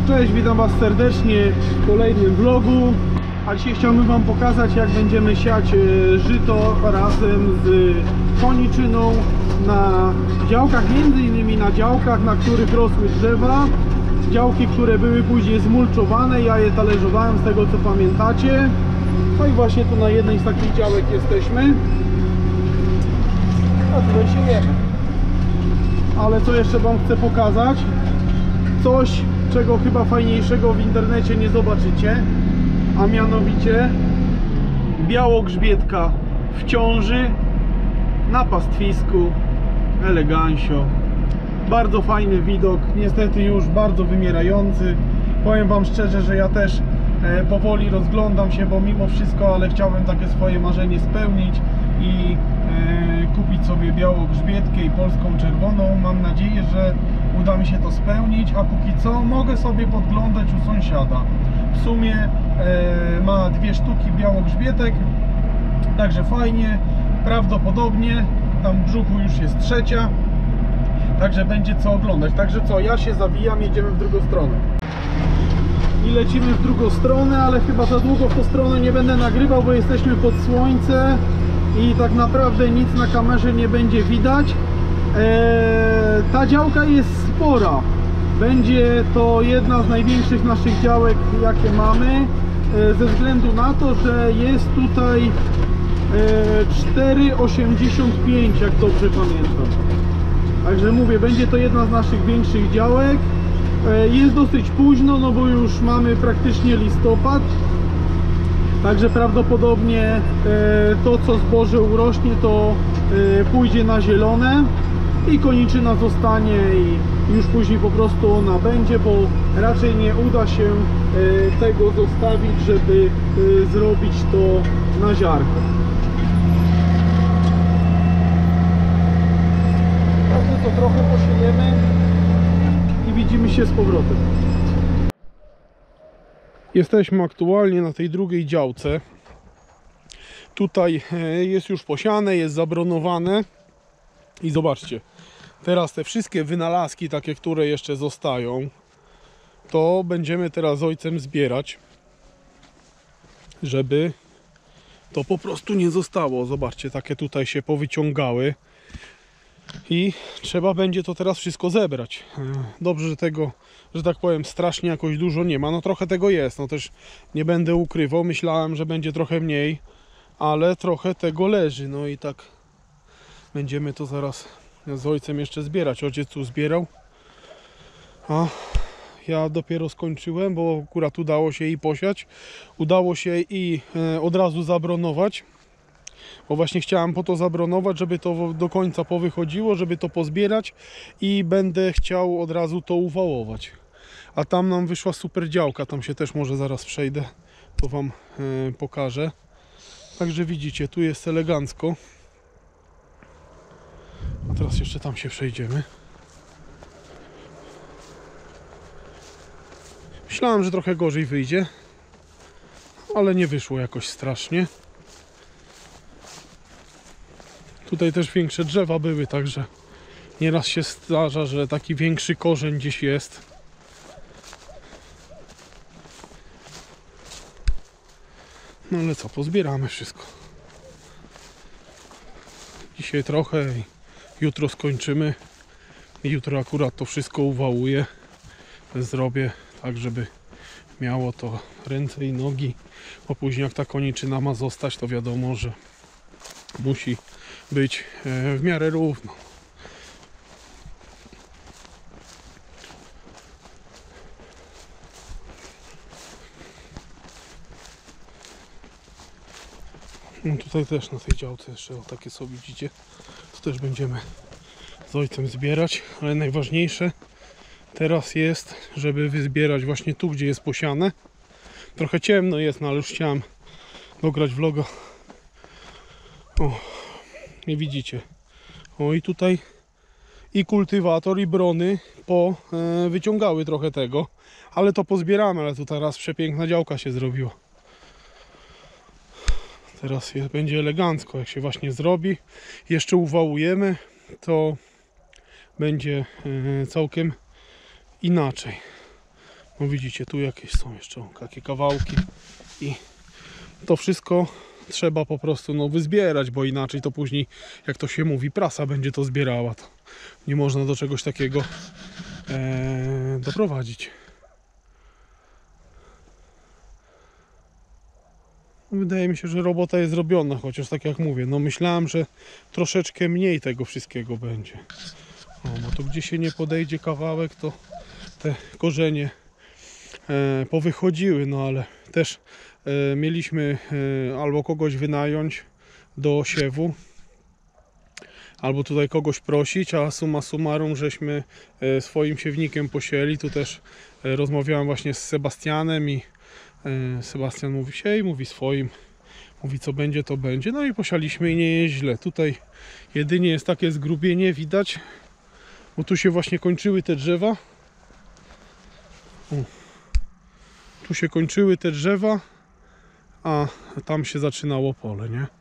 Cześć, witam Was serdecznie w kolejnym vlogu. A dzisiaj chciałbym Wam pokazać, jak będziemy siać żyto razem z koniczyną na działkach, między innymi na działkach, na których rosły drzewa. Działki, które były później zmulczowane, ja je talerzowałem, z tego co pamiętacie. No i właśnie tu na jednej z takich działek jesteśmy. A tutaj siejemy. Ale co jeszcze Wam chcę pokazać? Coś, czego chyba fajniejszego w internecie nie zobaczycie, a mianowicie białogrzbietka w ciąży na pastwisku, elegancio. Bardzo fajny widok, niestety już bardzo wymierający. Powiem Wam szczerze, że ja też powoli rozglądam się, bo mimo wszystko, ale chciałbym takie swoje marzenie spełnić i kupić sobie białogrzbietkę i polską czerwoną. Mam nadzieję, że uda mi się to spełnić, a póki co mogę sobie podglądać u sąsiada. W sumie ma 2 sztuki białogrzbietek, także fajnie, prawdopodobnie tam w brzuchu już jest 3, także będzie co oglądać. Także co, ja się zawijam, jedziemy w drugą stronę. I lecimy w drugą stronę, ale chyba za długo w tą stronę nie będę nagrywał, bo jesteśmy pod słońce i tak naprawdę nic na kamerze nie będzie widać. Ta działka jest spora. Będzie to jedna z największych naszych działek, jakie mamy, ze względu na to, że jest tutaj 4,85, jak dobrze pamiętam. Także mówię, będzie to jedna z naszych większych działek. Jest dosyć późno, no bo już mamy praktycznie listopad. Także prawdopodobnie to, co zboże urośnie, to pójdzie na zielone i koniczyna zostanie i już później po prostu ona będzie, bo raczej nie uda się tego zostawić, żeby zrobić to na ziarko. Także to trochę posiejemy i widzimy się z powrotem. Jesteśmy aktualnie na tej drugiej działce. Tutaj jest już posiane, jest zabronowane i zobaczcie, teraz te wszystkie wynalazki takie, które jeszcze zostają, to będziemy teraz z ojcem zbierać, żeby to po prostu nie zostało. Zobaczcie, takie tutaj się powyciągały i trzeba będzie to teraz wszystko zebrać. Dobrze, że tego, że tak powiem, strasznie jakoś dużo nie ma. No trochę tego jest, no też nie będę ukrywał, myślałem, że będzie trochę mniej, ale trochę tego leży. No i tak będziemy to zaraz z ojcem jeszcze zbierać. Ojciec tu zbierał, a ja dopiero skończyłem, bo akurat udało się i posiać, udało się i od razu zabronować, bo właśnie chciałem po to zabronować, żeby to do końca powychodziło, żeby to pozbierać i będę chciał od razu to uwałować. A tam nam wyszła super działka, tam się też może zaraz przejdę, to Wam pokażę. Także widzicie, tu jest elegancko. A teraz jeszcze tam się przejdziemy. Myślałem, że trochę gorzej wyjdzie, ale nie wyszło jakoś strasznie. Tutaj też większe drzewa były, także nieraz się zdarza, że taki większy korzeń gdzieś jest. No ale co, pozbieramy wszystko. Dzisiaj trochę i jutro skończymy. Jutro akurat to wszystko uwałuję. Zrobię tak, żeby miało to ręce i nogi. Bo później jak ta koniczyna ma zostać, to wiadomo, że musi być w miarę równo. No tutaj też na tej działce jeszcze takie co widzicie, to też będziemy z ojcem zbierać, ale najważniejsze teraz jest, żeby wyzbierać właśnie tu, gdzie jest posiane. Trochę ciemno jest, no ale już chciałem dograć vloga. O, i widzicie. O, i tutaj i kultywator, i brony wyciągały trochę tego, ale to pozbieramy, ale tu teraz przepiękna działka się zrobiła. Teraz będzie elegancko, jak się właśnie zrobi. Jeszcze uwałujemy, to będzie całkiem inaczej. No widzicie, tu jakieś są jeszcze takie kawałki i to wszystko trzeba po prostu no wyzbierać, bo inaczej to później, jak to się mówi, prasa będzie to zbierała. To nie można do czegoś takiego doprowadzić. Wydaje mi się, że robota jest zrobiona, chociaż tak jak mówię, no myślałem, że troszeczkę mniej tego wszystkiego będzie. O, bo to gdzie się nie podejdzie kawałek, to te korzenie powychodziły, no ale też mieliśmy albo kogoś wynająć do siewu, albo tutaj kogoś prosić, a summa summarum żeśmy swoim siewnikiem posieli. Tu też rozmawiałem właśnie z Sebastianem i Sebastian mówi siej, mówi swoim, mówi co będzie to będzie, no i posialiśmy i nie jest źle. Tutaj jedynie jest takie zgrubienie widać, bo tu się właśnie kończyły te drzewa. O. Tu się kończyły te drzewa, a tam się zaczynało pole, nie?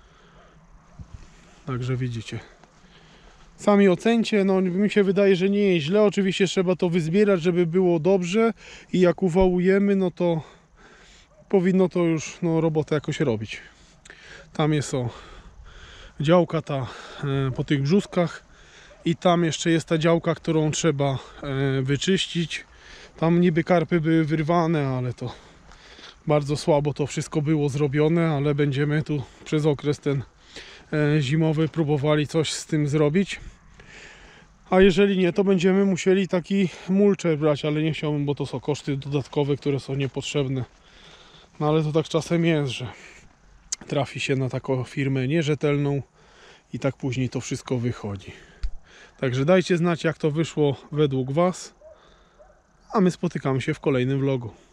Także widzicie. Sami ocencie, no mi się wydaje, że nie jest źle. Oczywiście trzeba to wyzbierać, żeby było dobrze i jak uwałujemy, no to powinno to już no, robotę jakoś robić. Tam jest o działka ta po tych brzuskach i tam jeszcze jest ta działka, którą trzeba wyczyścić. Tam niby karpy były wyrwane, ale to bardzo słabo to wszystko było zrobione, ale będziemy tu przez okres ten zimowy próbowali coś z tym zrobić. A jeżeli nie, to będziemy musieli taki mulcher brać, ale nie chciałbym, bo to są koszty dodatkowe, które są niepotrzebne. No ale to tak czasem jest, że trafi się na taką firmę nierzetelną i tak później to wszystko wychodzi. Także dajcie znać, jak to wyszło według Was, a my spotykamy się w kolejnym vlogu.